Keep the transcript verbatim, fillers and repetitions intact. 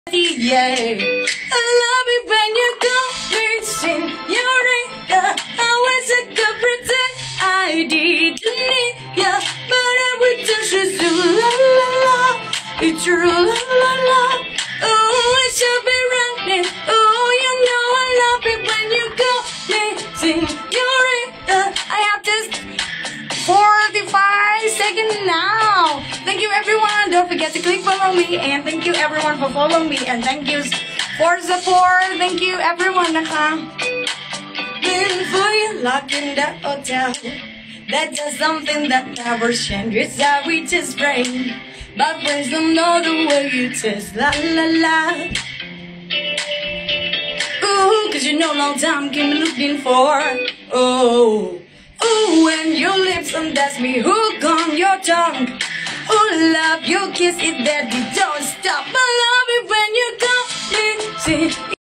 Yeah, I love it when you call me señorita. Always a good pretend I didn't need ya, but every time she's do la la la, it's true la la la. Oh, it should be running. Oh, you know I love it when you call me señorita. I have just forty-five seconds now. Thank you everyone. Don't forget to click follow me, and thank you everyone for following me, and thank you for support. Thank you everyone. Been for you locked in the hotel. That's just something that never changes. How we just brain. My friends don't know the way you taste. La la la. Ooh, cause you know long time came looking for. Oh. Ooh, when your lips undress me, hook on your tongue. Oh, love your kiss, it that you don't stop. I love it when you call me. See.